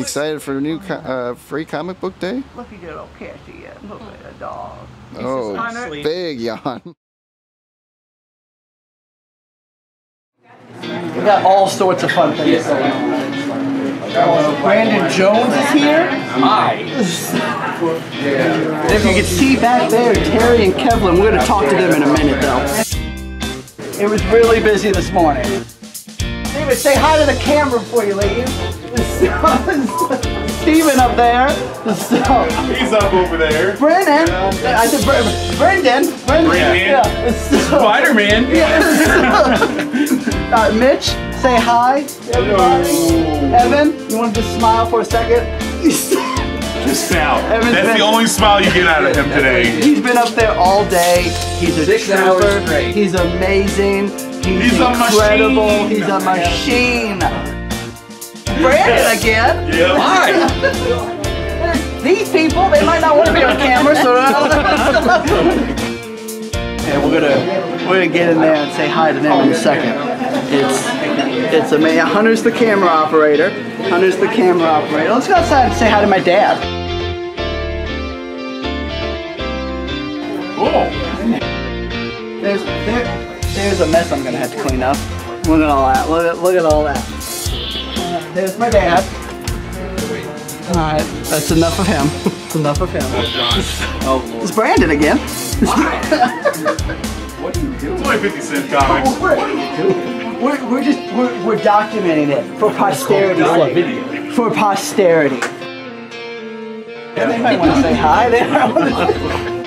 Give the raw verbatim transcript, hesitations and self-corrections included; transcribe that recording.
excited for a new co uh, free comic book day? Look at your little cashy, yeah. Look at a dog. Oh, big yawn. We got all sorts of fun things going on. Brandon Jones is here. Hi. And if you can see back there, Terry and Kevlin, we're going to talk to them in a minute though. It was really busy this morning. David, say hi to the camera before you leave. Steven up there. He's up over there. Brennan. I said Br Brendan. Brendan. Yeah. Spider-Man. Yes. uh, Mitch, say hi, everybody. Hello. Evan, you want to just smile for a second? Just smile. Evan's That's been, the only smile you get out of him today. He's been up there all day. He's a Six trooper. hours straight. He's amazing. He's, He's incredible. a machine. He's a machine. Brandon again. Yeah. Hi. These people, they might not want to be on camera, so okay, we're gonna we're gonna get in there and say hi to them in a second. It's it's amazing. Hunter's the camera operator. Hunter's the camera operator. Let's go outside and say hi to my dad. Cool. There's there there's a mess I'm gonna have to clean up. Look at all that. Look at look at all that. Uh, there's my dad. Alright, that's enough of him. That's enough of him. Oh, It's Brandon again. what are you doing? It's only fifty cent comics. What are you doing? We're, we're just, we're, we're documenting it for posterity. Video. For posterity. Yeah. They might want to say hi. They might want to